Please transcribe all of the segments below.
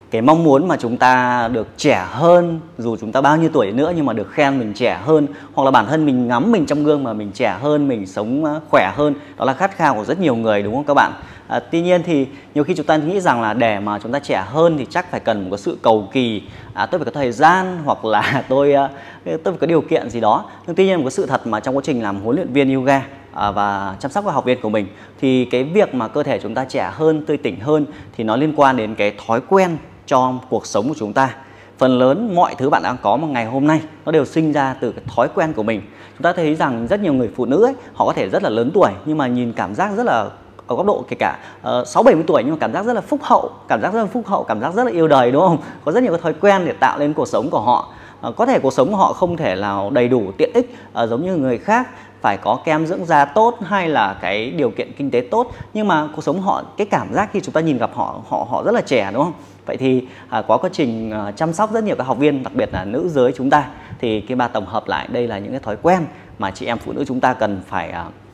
cái mong muốn mà chúng ta được trẻ hơn, dù chúng ta bao nhiêu tuổi nữa nhưng mà được khen mình trẻ hơn, hoặc là bản thân mình ngắm mình trong gương mà mình trẻ hơn, mình sống khỏe hơn, đó là khát khao của rất nhiều người, đúng không các bạn? Tuy nhiên thì nhiều khi chúng ta nghĩ rằng là để mà chúng ta trẻ hơn thì chắc phải cần một cái sự cầu kỳ, tôi phải có thời gian, hoặc là tôi phải có điều kiện gì đó. Nhưng tuy nhiên một cái sự thật mà trong quá trình làm huấn luyện viên yoga và chăm sóc các học viên của mình, thì cái việc mà cơ thể chúng ta trẻ hơn, tươi tỉnh hơn thì nó liên quan đến cái thói quen trong cuộc sống của chúng ta. Phần lớn mọi thứ bạn đang có một ngày hôm nay nó đều sinh ra từ cái thói quen của mình. Chúng ta thấy rằng rất nhiều người phụ nữ ấy, họ có thể rất là lớn tuổi nhưng mà nhìn cảm giác rất là, ở góc độ kể cả 60-70 tuổi nhưng mà cảm giác rất là phúc hậu, cảm giác rất là yêu đời, đúng không? Có rất nhiều cái thói quen để tạo lên cuộc sống của họ. Có thể cuộc sống của họ không thể nào đầy đủ tiện ích giống như người khác, phải có kem dưỡng da tốt hay là cái điều kiện kinh tế tốt, nhưng mà cuộc sống họ, cái cảm giác khi chúng ta nhìn gặp họ rất là trẻ, đúng không? Vậy thì có quá trình chăm sóc rất nhiều các học viên, đặc biệt là nữ giới chúng ta, thì cái bà tổng hợp lại đây là những cái thói quen mà chị em phụ nữ chúng ta cần phải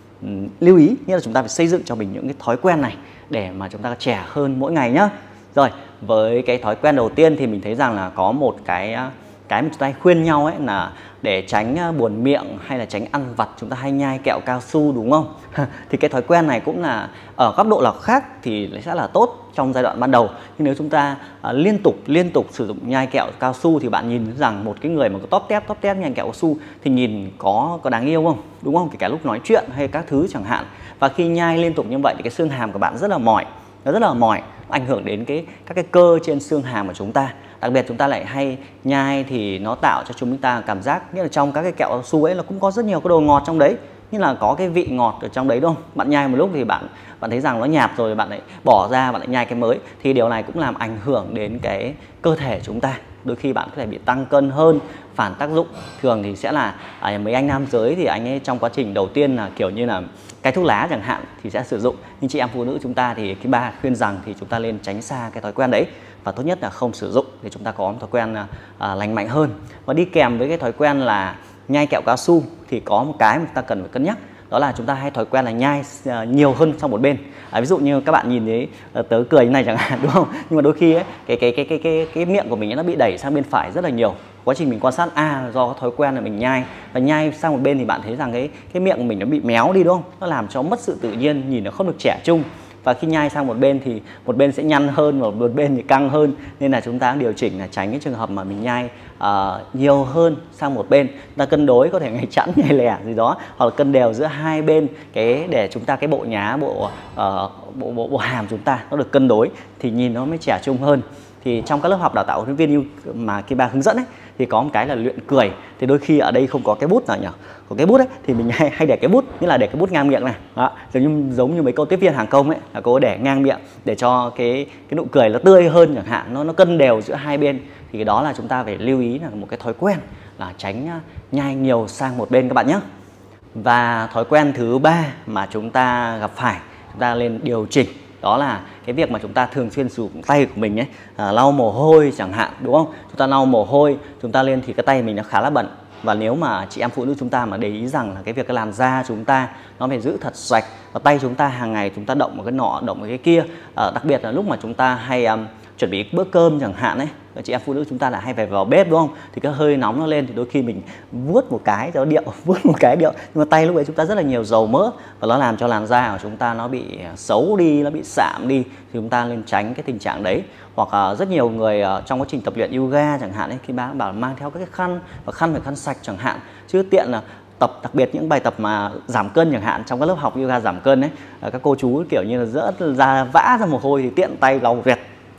lưu ý, nghĩa là chúng ta phải xây dựng cho mình những cái thói quen này để mà chúng ta trẻ hơn mỗi ngày nhá. Rồi, với cái thói quen đầu tiên thì mình thấy rằng là có một cái mà chúng ta hay khuyên nhau ấy, là để tránh buồn miệng hay là tránh ăn vặt chúng ta hay nhai kẹo cao su, đúng không? Thì cái thói quen này cũng là ở góc độ nào khác thì sẽ là tốt trong giai đoạn ban đầu, nhưng nếu chúng ta liên tục sử dụng nhai kẹo cao su thì bạn nhìn rằng một cái người mà có tóp tép nhai kẹo cao su thì nhìn có đáng yêu không, đúng không? Kể cả lúc nói chuyện hay các thứ chẳng hạn. Và khi nhai liên tục như vậy thì cái xương hàm của bạn rất là mỏi, ảnh hưởng đến các cái cơ trên xương hàm của chúng ta. Đặc biệt chúng ta lại hay nhai thì nó tạo cho chúng ta cảm giác như là trong các cái kẹo cao su ấy là cũng có rất nhiều cái đồ ngọt trong đấy, như là có cái vị ngọt ở trong đấy, đúng không? Bạn nhai một lúc thì bạn thấy rằng nó nhạt rồi, bạn lại bỏ ra, bạn lại nhai cái mới, thì điều này cũng làm ảnh hưởng đến cái cơ thể chúng ta. Đôi khi bạn có thể bị tăng cân hơn, phản tác dụng. Thường thì sẽ là mấy anh nam giới thì anh ấy trong quá trình đầu tiên là kiểu như là cái thuốc lá chẳng hạn thì sẽ sử dụng, nhưng chị em phụ nữ chúng ta thì cái bà khuyên rằng thì chúng ta nên tránh xa cái thói quen đấy, và tốt nhất là không sử dụng để chúng ta có một thói quen lành mạnh hơn. Và đi kèm với cái thói quen là nhai kẹo cao su thì có một cái mà chúng ta cần phải cân nhắc, đó là chúng ta hay thói quen là nhai nhiều hơn sang một bên. Ví dụ như các bạn nhìn thấy tớ cười như này chẳng hạn, đúng không? Nhưng mà đôi khi ấy, cái miệng của mình ấy, nó bị đẩy sang bên phải rất là nhiều. Quá trình mình quan sát do có thói quen là mình nhai sang một bên thì bạn thấy rằng cái miệng của mình nó bị méo đi, đúng không? Nó làm cho mất sự tự nhiên, nhìn nó không được trẻ trung. Và khi nhai sang một bên thì một bên sẽ nhăn hơn và một bên thì căng hơn, nên là chúng ta điều chỉnh là tránh cái trường hợp mà mình nhai nhiều hơn sang một bên. Chúng ta cân đối, có thể ngày chẵn ngày lẻ gì đó, hoặc là cân đều giữa hai bên để chúng ta cái bộ nhá, bộ hàm chúng ta nó được cân đối thì nhìn nó mới trẻ trung hơn. Thì trong các lớp học đào tạo huấn luyện viên mà Kiba hướng dẫn ấy, thì có một cái là luyện cười. Thì đôi khi ở đây không có cái bút nào nhỉ? Có cái bút ấy thì mình hay để cái bút, như là để cái bút ngang miệng này. Đó, giống như mấy cô tiếp viên hàng không ấy, là cô để ngang miệng để cho cái nụ cười nó tươi hơn chẳng hạn, nó cân đều giữa hai bên. Thì cái đó là chúng ta phải lưu ý là một cái thói quen là tránh nhai nhiều sang một bên các bạn nhé. Và thói quen thứ ba mà chúng ta gặp phải, chúng ta nên điều chỉnh, đó là cái việc mà chúng ta thường xuyên sử dụng tay của mình ấy, lau mồ hôi chẳng hạn, đúng không? Chúng ta lau mồ hôi, chúng ta lên thì cái tay mình nó khá là bẩn. Và nếu mà chị em phụ nữ chúng ta mà để ý rằng là cái việc cái làn da chúng ta nó phải giữ thật sạch, và tay chúng ta hàng ngày chúng ta động một cái nọ, động một cái kia, đặc biệt là lúc mà chúng ta hay chuẩn bị bữa cơm chẳng hạn ấy, chị em phụ nữ chúng ta là hay phải vào bếp, đúng không? Thì cái hơi nóng nó lên thì đôi khi mình vuốt một cái cho điệu, nhưng mà tay lúc ấy chúng ta rất là nhiều dầu mỡ và nó làm cho làn da của chúng ta nó bị xấu đi, nó bị sạm đi, thì chúng ta nên tránh cái tình trạng đấy. Hoặc rất nhiều người trong quá trình tập luyện yoga chẳng hạn ấy, khi bác bảo mang theo các cái khăn, và khăn phải khăn sạch chẳng hạn, chứ tiện là tập, đặc biệt những bài tập mà giảm cân chẳng hạn, trong các lớp học yoga giảm cân ấy, các cô chú kiểu như là rớt ra vã ra mồ hôi thì tiện tay lau vẹt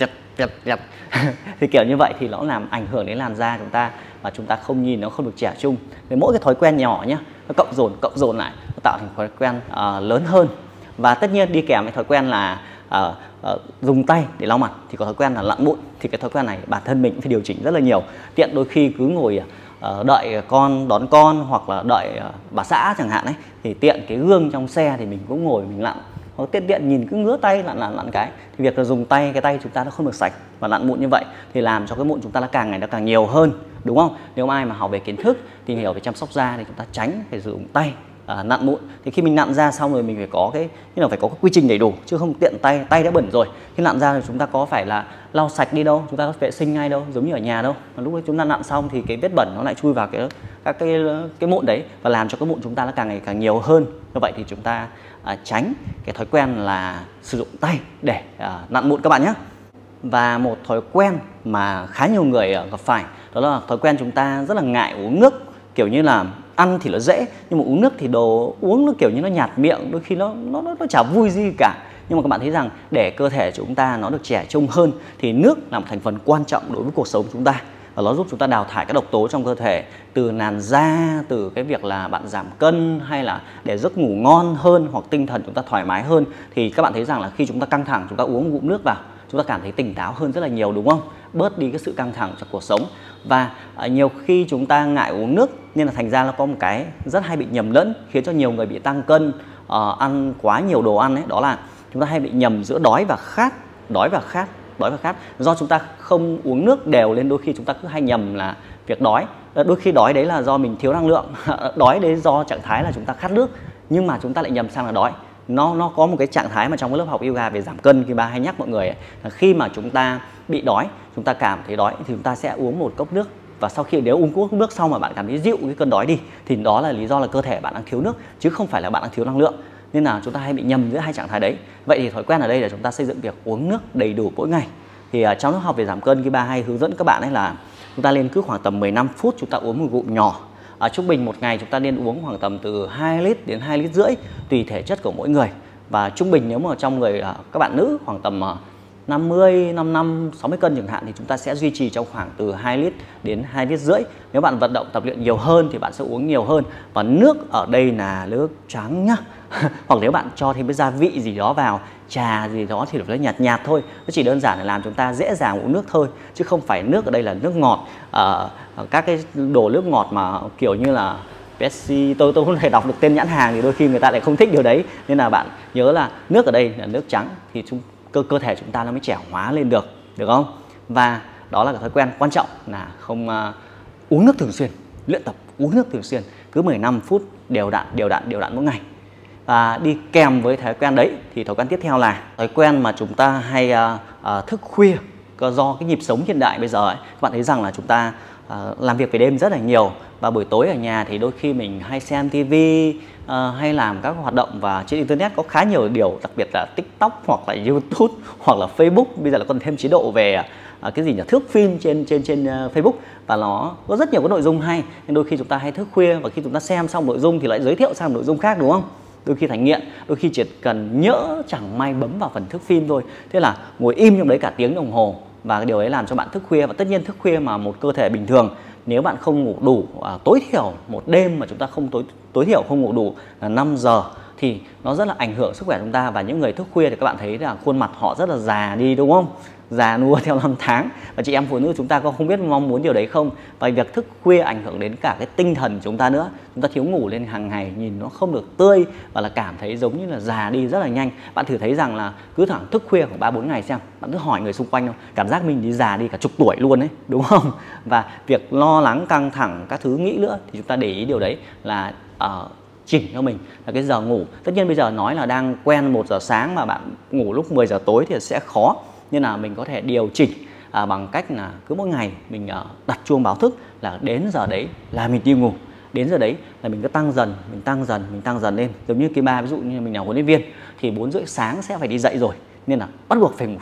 thì kiểu như vậy thì nó làm ảnh hưởng đến làn da chúng ta, và chúng ta không nhìn nó không được trẻ trung. Vì mỗi cái thói quen nhỏ nhá, nó cộng dồn lại, nó tạo thành thói quen lớn hơn. Và tất nhiên đi kèm với thói quen là dùng tay để lau mặt thì có thói quen là lặn mụn. Thì cái thói quen này bản thân mình cũng phải điều chỉnh rất là nhiều. Tiện đôi khi cứ ngồi đợi con đón con, hoặc là đợi bà xã chẳng hạn ấy, thì tiện cái gương trong xe thì mình cũng ngồi mình lặn, hoặc tiện nhìn cứ ngứa tay lặn cái, thì việc là dùng tay, cái tay chúng ta nó không được sạch và lặn mụn như vậy thì làm cho cái mụn chúng ta nó càng ngày nó càng nhiều hơn, đúng không? Nếu ai mà học về kiến thức, tìm hiểu về chăm sóc da thì chúng ta tránh phải sử dụng tay nặn mụn. Thì khi mình nặn ra xong rồi mình phải có cái phải có cái quy trình đầy đủ, chứ không tiện tay đã bẩn rồi. Khi nặn ra thì chúng ta có phải là lau sạch đi đâu, chúng ta có vệ sinh ngay đâu, giống như ở nhà đâu. Mà lúc đấy chúng ta nặn xong thì cái vết bẩn nó lại chui vào các cái mụn đấy và làm cho cái mụn chúng ta nó càng ngày càng nhiều hơn. Như vậy thì chúng ta tránh cái thói quen là sử dụng tay để nặn mụn các bạn nhé. Và một thói quen mà khá nhiều người gặp phải đó là thói quen chúng ta rất là ngại uống nước. Kiểu như là ăn thì nó dễ nhưng mà uống nước thì đồ uống nó kiểu như nó nhạt miệng, đôi khi nó chả vui gì cả. Nhưng mà các bạn thấy rằng để cơ thể chúng ta nó được trẻ trung hơn thì nước là một thành phần quan trọng đối với cuộc sống chúng ta. Và nó giúp chúng ta đào thải các độc tố trong cơ thể, từ làn da, từ cái việc là bạn giảm cân, hay là để giấc ngủ ngon hơn hoặc tinh thần chúng ta thoải mái hơn. Thì các bạn thấy rằng là khi chúng ta căng thẳng, chúng ta uống một ngụm nước vào, chúng ta cảm thấy tỉnh táo hơn rất là nhiều, đúng không? Bớt đi cái sự căng thẳng trong cuộc sống. Và nhiều khi chúng ta ngại uống nước nên là thành ra nó có một cái rất hay bị nhầm lẫn, khiến cho nhiều người bị tăng cân, ăn quá nhiều đồ ăn ấy, đó là chúng ta hay bị nhầm giữa đói và khát. Do chúng ta không uống nước đều nên đôi khi chúng ta cứ hay nhầm là việc đói. Đôi khi đói đấy là do mình thiếu năng lượng, đói đấy do trạng thái là chúng ta khát nước, nhưng mà chúng ta lại nhầm sang là đói. Nó có một cái trạng thái mà trong cái lớp học yoga về giảm cân, khi ba hay nhắc mọi người ấy, là khi mà chúng ta bị đói, chúng ta cảm thấy đói thì chúng ta sẽ uống một cốc nước. Và sau khi nếu uống cốc nước xong mà bạn cảm thấy dịu cái cơn đói đi thì đó là lý do là cơ thể bạn đang thiếu nước, chứ không phải là bạn đang thiếu năng lượng. Nên là chúng ta hay bị nhầm giữa hai trạng thái đấy. Vậy thì thói quen ở đây là chúng ta xây dựng việc uống nước đầy đủ mỗi ngày. Thì trong lớp học về giảm cân, ba hay hướng dẫn các bạn ấy là chúng ta nên cứ khoảng tầm 15 phút chúng ta uống một ngụm nhỏ. Trung bình một ngày chúng ta nên uống khoảng tầm từ 2 lít đến 2,5 lít tùy thể chất của mỗi người. Và trung bình nếu mà trong người các bạn nữ khoảng tầm 50, 55, 60 cân chẳng hạn thì chúng ta sẽ duy trì trong khoảng từ 2 lít đến 2,5 lít. Nếu bạn vận động tập luyện nhiều hơn thì bạn sẽ uống nhiều hơn. Và nước ở đây là nước trắng nhá. Hoặc nếu bạn cho thêm cái gia vị gì đó vào, trà gì đó thì nó nhạt nhạt thôi. Nó chỉ đơn giản là làm chúng ta dễ dàng uống nước thôi, chứ không phải nước ở đây là nước ngọt. Các cái đồ nước ngọt mà kiểu như là Pepsi, tôi không thể đọc được tên nhãn hàng thì đôi khi người ta lại không thích điều đấy. Nên là bạn nhớ là nước ở đây là nước trắng thì cơ thể chúng ta nó mới trẻ hóa lên được không? Và đó là cái thói quen quan trọng là không uống nước thường xuyên, luyện tập uống nước thường xuyên, cứ 15 phút đều đặn mỗi ngày. Và đi kèm với thói quen đấy thì thói quen tiếp theo là thói quen mà chúng ta hay thức khuya. Do cái nhịp sống hiện đại bây giờ ấy, các bạn thấy rằng là chúng ta làm việc về đêm rất là nhiều, và buổi tối ở nhà thì đôi khi mình hay xem tivi, hay làm các hoạt động, và trên internet có khá nhiều điều, đặc biệt là TikTok hoặc là YouTube hoặc là Facebook. Bây giờ là còn thêm chế độ về cái gì nhỉ, thước phim trên Facebook, và nó có rất nhiều cái nội dung hay, nên đôi khi chúng ta hay thức khuya, và khi chúng ta xem xong nội dung thì lại giới thiệu sang nội dung khác, đúng không? Đôi khi thành nghiện, đôi khi chỉ cần nhỡ chẳng may bấm vào phần thước phim thôi, thế là ngồi im trong đấy cả tiếng đồng hồ, và cái điều ấy làm cho bạn thức khuya. Và tất nhiên thức khuya mà một cơ thể bình thường, nếu bạn không ngủ đủ tối thiểu một đêm mà chúng ta không tối thiểu không ngủ đủ là 5 giờ thì nó rất là ảnh hưởng sức khỏe chúng ta. Và những người thức khuya thì các bạn thấy là khuôn mặt họ rất là già đi, đúng không? Già nua theo năm tháng. Và chị em phụ nữ chúng ta có không biết mong muốn điều đấy không? Và việc thức khuya ảnh hưởng đến cả cái tinh thần chúng ta nữa. Chúng ta thiếu ngủ lên hàng ngày, nhìn nó không được tươi và là cảm thấy giống như là già đi rất là nhanh. Bạn thử thấy rằng là cứ thẳng thức khuya khoảng 3-4 ngày xem, bạn cứ hỏi người xung quanh không, cảm giác mình đi già đi cả chục tuổi luôn đấy, đúng không? Và việc lo lắng, căng thẳng, các thứ nghĩ nữa thì chúng ta để ý điều đấy là chỉnh cho mình là cái giờ ngủ. Tất nhiên bây giờ nói là đang quen 1 giờ sáng mà bạn ngủ lúc 10 giờ tối thì sẽ khó, nên là mình có thể điều chỉnh bằng cách là cứ mỗi ngày mình đặt chuông báo thức là đến giờ đấy là mình đi ngủ, đến giờ đấy là mình cứ tăng dần lên. Giống như ba, ví dụ như mình là huấn luyện viên thì 4 rưỡi sáng sẽ phải đi dậy rồi, nên là bắt buộc phải ngủ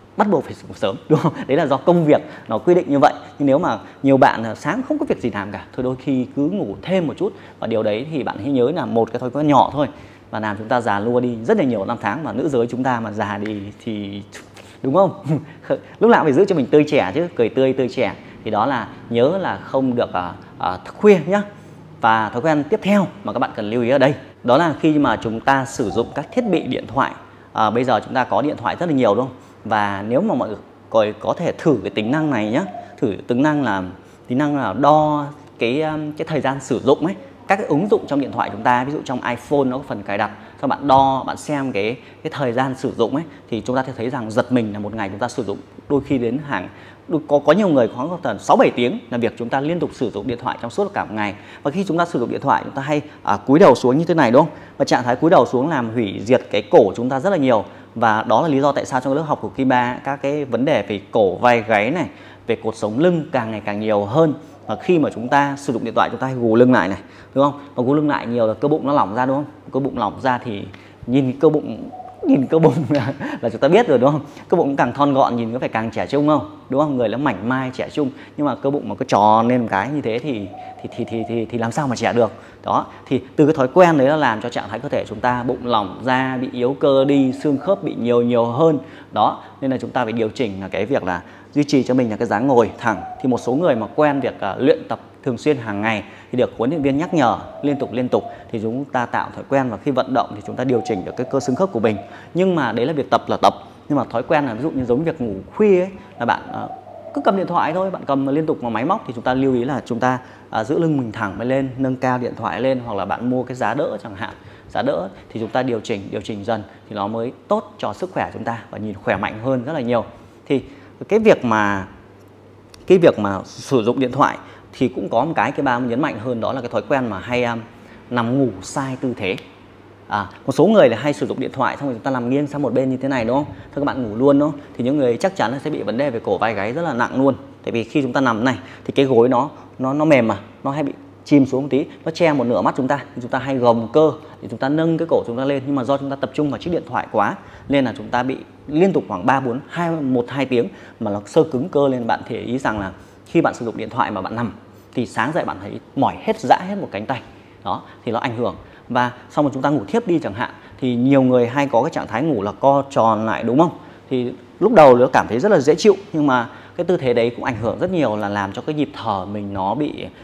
sớm, đúng không? Đấy là do công việc nó quy định như vậy. Nhưng nếu mà nhiều bạn sáng không có việc gì làm cả, thôi đôi khi cứ ngủ thêm một chút, và điều đấy thì bạn hãy nhớ là một cái thói quen nhỏ thôi và làm chúng ta già lua đi rất là nhiều năm tháng. Mà nữ giới chúng ta mà già đi thì đúng không? Lúc nào phải giữ cho mình tươi trẻ chứ, cười tươi trẻ. Thì đó là nhớ là không được thức khuya nhá. Và thói quen tiếp theo mà các bạn cần lưu ý ở đây, đó là khi mà chúng ta sử dụng các thiết bị điện thoại. Bây giờ chúng ta có điện thoại rất là nhiều, đúng không? Và nếu mà mọi người có thể thử cái tính năng này nhé, thử tính năng là đo cái thời gian sử dụng ấy. các cái ứng dụng trong điện thoại chúng ta, ví dụ trong iPhone nó có phần cài đặt, sau bạn đo, bạn xem cái thời gian sử dụng ấy, thì chúng ta sẽ thấy rằng giật mình là một ngày chúng ta sử dụng đôi khi đến có nhiều người có tầm 6-7 tiếng là việc chúng ta liên tục sử dụng điện thoại trong suốt cả một ngày. Và khi chúng ta sử dụng điện thoại, chúng ta hay cúi đầu xuống như thế này, đúng không? Và trạng thái cúi đầu xuống làm hủy diệt cái cổ chúng ta rất là nhiều. Và đó là lý do tại sao trong lớp học của Kiba các cái vấn đề về cổ, vai, gáy này, về cột sống lưng càng ngày càng nhiều hơn. Và khi mà chúng ta sử dụng điện thoại, chúng ta hay gù lưng lại này, đúng không? Và gù lưng lại nhiều là cơ bụng nó lỏng ra, đúng không? Cơ bụng lỏng ra thì nhìn cơ bụng là chúng ta biết rồi, đúng không? Cơ bụng càng thon gọn nhìn có phải càng trẻ trung không, đúng không? Người nó mảnh mai trẻ trung, nhưng mà cơ bụng mà cứ tròn lên một cái như thế thì làm sao mà trẻ được. Đó, thì từ cái thói quen đấy nó làm cho trạng thái cơ thể chúng ta bụng lỏng ra, bị yếu cơ đi, xương khớp bị nhiều hơn. Đó, nên là chúng ta phải điều chỉnh là cái việc là duy trì cho mình là cái dáng ngồi thẳng. Thì một số người mà quen việc luyện tập thường xuyên hàng ngày thì được huấn luyện viên nhắc nhở liên tục thì chúng ta tạo thói quen, và khi vận động thì chúng ta điều chỉnh được cái cơ xương khớp của mình. Nhưng mà đấy là việc tập, nhưng mà thói quen là ví dụ như giống việc ngủ khuya ấy, là bạn cứ cầm điện thoại thôi, bạn cầm liên tục vào máy móc, thì chúng ta lưu ý là chúng ta giữ lưng mình thẳng lên, nâng cao điện thoại lên, hoặc là bạn mua cái giá đỡ chẳng hạn. Giá đỡ thì chúng ta điều chỉnh dần thì nó mới tốt cho sức khỏe chúng ta và nhìn khỏe mạnh hơn rất là nhiều. Thì cái việc mà sử dụng điện thoại thì cũng có một cái ba nhấn mạnh hơn, đó là cái thói quen mà hay nằm ngủ sai tư thế. Một số người là hay sử dụng điện thoại xong rồi chúng ta nằm nghiêng sang một bên như thế này, đúng không? Thôi các bạn ngủ luôn, đúng không? Thì những người chắc chắn là sẽ bị vấn đề về cổ vai gáy rất là nặng luôn. Tại vì khi chúng ta nằm này thì cái gối nó mềm mà, nó hay bị chìm xuống một tí, nó che một nửa mắt chúng ta, thì chúng ta hay gồng cơ để chúng ta nâng cái cổ chúng ta lên, nhưng mà do chúng ta tập trung vào chiếc điện thoại quá nên là chúng ta bị liên tục khoảng 1-2 tiếng mà nó sơ cứng cơ lên. Bạn thể ý rằng là khi bạn sử dụng điện thoại mà bạn nằm thì sáng dậy bạn thấy mỏi hết, rã hết một cánh tay. Đó, thì nó ảnh hưởng. Và sau mà chúng ta ngủ thiếp đi chẳng hạn, thì nhiều người hay có cái trạng thái ngủ là co tròn lại, đúng không? Thì lúc đầu nó cảm thấy rất là dễ chịu, nhưng mà cái tư thế đấy cũng ảnh hưởng rất nhiều, là làm cho cái nhịp thở mình nó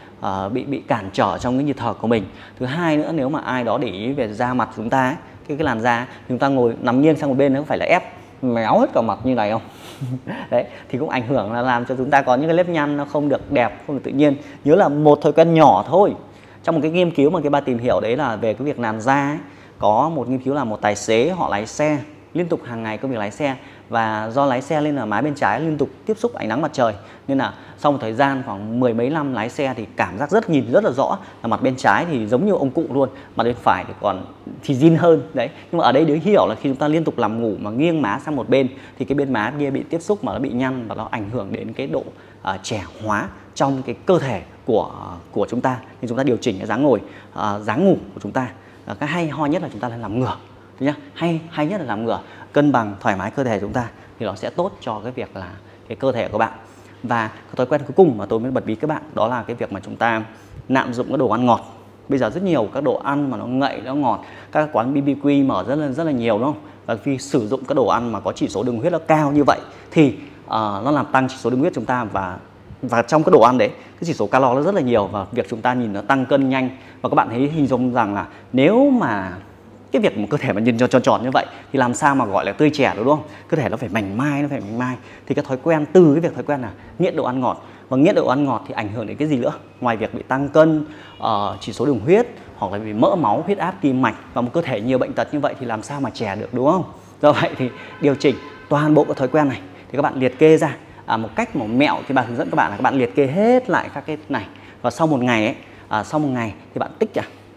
bị cản trở trong cái nhịp thở của mình. Thứ hai nữa, nếu mà ai đó để ý về da mặt chúng ta ấy, cái làn da, chúng ta ngồi nằm nghiêng sang một bên nó có phải là ép méo hết cả mặt như này không? Đấy, thì cũng ảnh hưởng, là làm cho chúng ta có những cái nếp nhăn nó không được đẹp, không được tự nhiên. Nhớ là một thói quen nhỏ thôi. Trong một cái nghiên cứu mà cái ba tìm hiểu đấy là về cái việc làn da ấy, có một nghiên cứu là một tài xế họ lái xe liên tục hàng ngày công việc lái xe, và do lái xe lên là mái bên trái liên tục tiếp xúc ánh nắng mặt trời, nên là sau một thời gian khoảng 10 mấy năm lái xe thì cảm giác nhìn rất là rõ là mặt bên trái thì giống như ông cụ luôn, mặt bên phải thì còn thì zin hơn đấy. Nhưng mà ở đây để hiểu là khi chúng ta liên tục nằm ngủ mà nghiêng má sang một bên thì cái bên má kia bị tiếp xúc mà nó bị nhăn, và nó ảnh hưởng đến cái độ trẻ hóa trong cái cơ thể của chúng ta. Nên chúng ta điều chỉnh cái dáng ngồi, dáng ngủ của chúng ta. Cái hay ho nhất là chúng ta nên nằm ngửa, nhá. Hay nhất là nằm ngửa, cân bằng thoải mái cơ thể chúng ta thì nó sẽ tốt cho cái việc là cái cơ thể của bạn. Và cái thói quen cuối cùng mà tôi mới bật mí các bạn, đó là cái việc mà chúng ta lạm dụng các đồ ăn ngọt. Bây giờ rất nhiều các đồ ăn mà nó ngậy, nó ngọt, các quán BBQ mở rất là nhiều, đúng không? Và khi sử dụng các đồ ăn mà có chỉ số đường huyết nó cao như vậy thì nó làm tăng chỉ số đường huyết chúng ta, và trong cái đồ ăn đấy cái chỉ số calo nó rất là nhiều, và việc chúng ta nhìn nó tăng cân nhanh. Và các bạn thấy hình dung rằng là nếu mà cái việc một cơ thể mà nhìn tròn như vậy thì làm sao mà gọi là tươi trẻ được, đúng không? Cơ thể nó phải mảnh mai, thì cái thói quen, từ cái việc thói quen là nghiện đồ ăn ngọt, và nghiện đồ ăn ngọt thì ảnh hưởng đến cái gì nữa ngoài việc bị tăng cân, chỉ số đường huyết, hoặc là bị mỡ máu, huyết áp, tim mạch, và một cơ thể nhiều bệnh tật như vậy thì làm sao mà trẻ được, đúng không? Do vậy thì điều chỉnh toàn bộ cái thói quen này thì các bạn liệt kê ra một cách một mẹo thì bà hướng dẫn các bạn là các bạn liệt kê hết lại các cái này, và sau một ngày thì bạn tích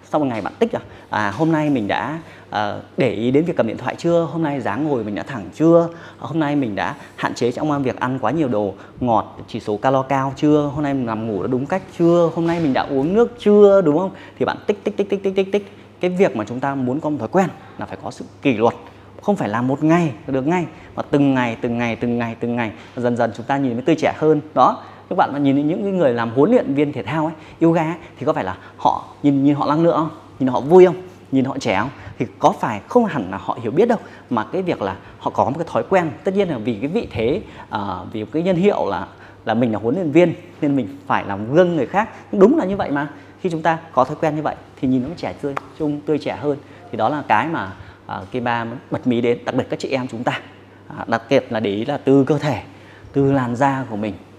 hôm nay mình đã để ý đến việc cầm điện thoại chưa, hôm nay dáng ngồi mình đã thẳng chưa, hôm nay mình đã hạn chế trong việc ăn quá nhiều đồ ngọt, chỉ số calo cao chưa, hôm nay mình nằm ngủ đã đúng cách chưa, hôm nay mình đã uống nước chưa, đúng không? Thì bạn tích. Cái việc mà chúng ta muốn có một thói quen là phải có sự kỷ luật, không phải làm một ngày được ngay, mà từng ngày dần chúng ta nhìn mới tươi trẻ hơn. Đó, các bạn mà nhìn những người làm huấn luyện viên thể thao ấy, yoga ấy, thì có phải là họ nhìn họ năng lượng không, nhìn họ vui không, nhìn họ trẻ không, thì có phải không hẳn là họ hiểu biết đâu, mà cái việc là họ có một cái thói quen. Tất nhiên là vì cái vị thế, vì cái nhân hiệu là mình là huấn luyện viên nên mình phải làm gương người khác. Đúng là như vậy mà, khi chúng ta có thói quen như vậy thì nhìn nó trẻ tươi trẻ hơn. Thì đó là cái mà Kiba bật mí đến, đặc biệt các chị em chúng ta, đặc biệt là để ý là từ cơ thể, từ làn da của mình,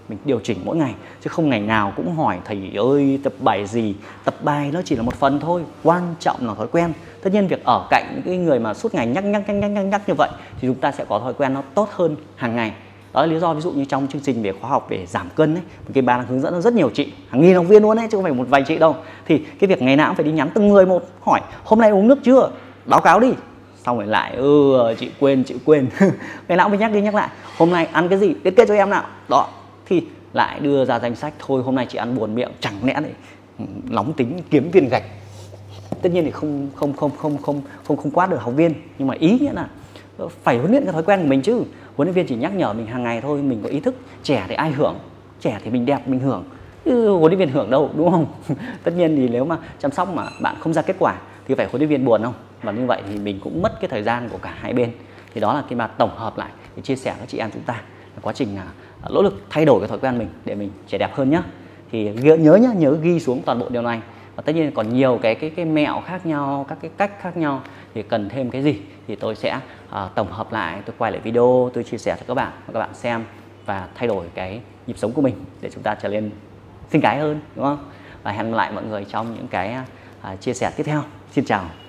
mình điều chỉnh mỗi ngày, chứ không ngày nào cũng hỏi thầy ơi tập bài gì. Tập bài nó chỉ là một phần thôi, quan trọng là thói quen. Tất nhiên việc ở cạnh những cái người mà suốt ngày nhắc như vậy thì chúng ta sẽ có thói quen nó tốt hơn hàng ngày. Đó là lý do ví dụ như trong chương trình về khóa học về giảm cân ấy, cái bà đang hướng dẫn rất nhiều chị, hàng nghìn học viên luôn đấy, chứ không phải một vài chị đâu. Thì cái việc ngày nào cũng phải đi nhắn từng người một, hỏi hôm nay uống nước chưa, báo cáo đi. Xong rồi lại chị quên ngày nào cũng phải nhắc đi nhắc lại, hôm nay ăn cái gì liệt kê cho em nào. Đó thì lại đưa ra danh sách, thôi hôm nay chị ăn buồn miệng, chẳng lẽ lại nóng tính kiếm viên gạch. Tất nhiên thì không quát được học viên, nhưng mà ý nghĩa là phải huấn luyện cái thói quen của mình chứ. Huấn luyện viên chỉ nhắc nhở mình hàng ngày thôi, mình có ý thức. Trẻ thì ai hưởng, trẻ thì mình đẹp mình hưởng, chứ huấn luyện viên hưởng đâu, đúng không? Tất nhiên thì nếu mà chăm sóc mà bạn không ra kết quả thì phải huấn luyện viên buồn không? Và như vậy thì mình cũng mất cái thời gian của cả hai bên. Thì đó là cái mà tổng hợp lại để chia sẻ với chị em chúng ta quá trình là nỗ lực thay đổi cái thói quen mình để mình trẻ đẹp hơn nhá. Thì nhớ ghi xuống toàn bộ điều này. Và tất nhiên còn nhiều cái mẹo khác nhau, các cái cách khác nhau, thì cần thêm cái gì thì tôi sẽ tổng hợp lại, tôi quay lại video, tôi chia sẻ cho các bạn và các bạn xem và thay đổi cái nhịp sống của mình để chúng ta trở nên xinh gái hơn, đúng không? Và hẹn lại mọi người trong những cái chia sẻ tiếp theo. Xin chào.